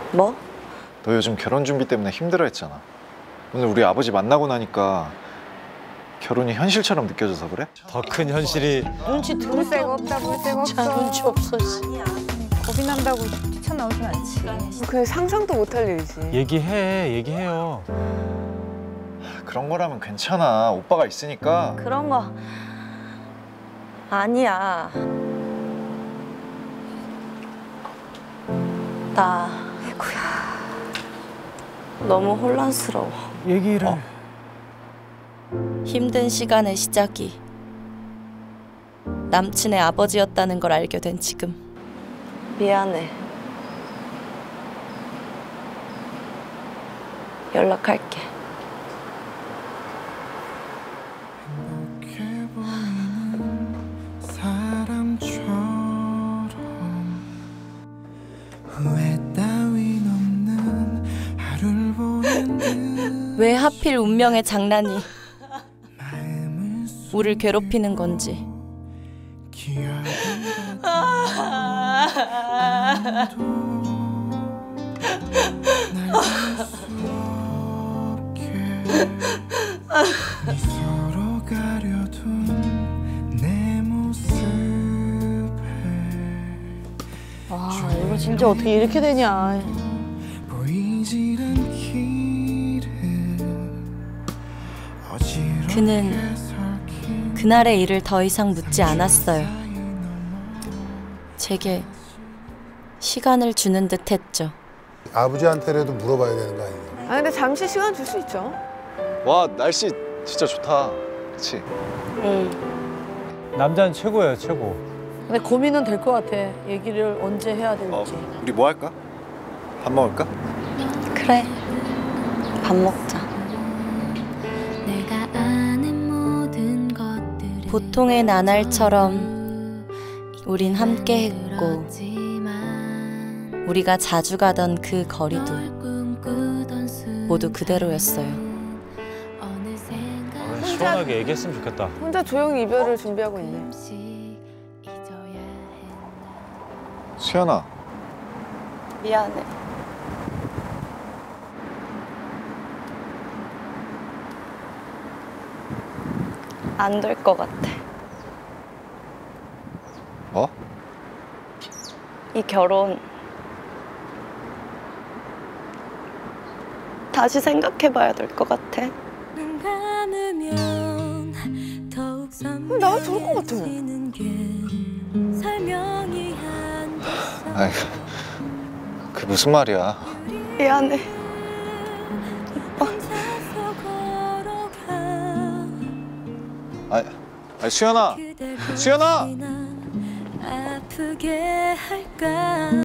뭐? 너 요즘 결혼 준비 때문에 힘들어했잖아. 오늘 우리 아버지 만나고 나니까 결혼이 현실처럼 느껴져서 그래? 더 큰 현실이. 눈치 들 새가 없다, 볼 새가 없어. 자, 눈치 없어. 겁이 난다고 뛰쳐나오진 않지. 그게 상상도 못할 일이지. 얘기해요. 그런 거라면 괜찮아. 오빠가 있으니까. 그런 거 아니야. 나 너무 혼란스러워. 얘기를. 힘든 시간의 시작이 남친의 아버지였다는 걸 알게 된 지금. 미안해. 연락할게. 왜 하필 운명의 장난이 우릴 괴롭히는 건지. 아, 이거 진짜 어떻게 이렇게 되냐. 그는 그날의 일을 더 이상 묻지 않았어요. 제게 시간을 주는 듯 했죠. 아버지한테라도 물어봐야 되는 거 아니에요? 아, 근데 잠시 시간 줄 수 있죠. 와, 날씨 진짜 좋다. 그치? 남자는 최고예요, 최고. 근데 고민은 될 것 같아. 얘기를 언제 해야 될지. 우리 뭐 할까? 밥 먹을까? 그래, 밥 먹자. 보통의 나날처럼 우린 함께 했고, 우리가 자주 가던 그 거리도 모두 그대로였어요. 시원하게 얘기했으면 좋겠다. 혼자 조용히 이별을 준비하고 있네. 수연아. 미안해. 안 될 것 같아. 뭐? 이 결혼 다시 생각해봐야 될 것 같아. 나도 좋을 것 같아. 아이, 그 무슨 말이야? 미안해. 아니 수연아! 수연아!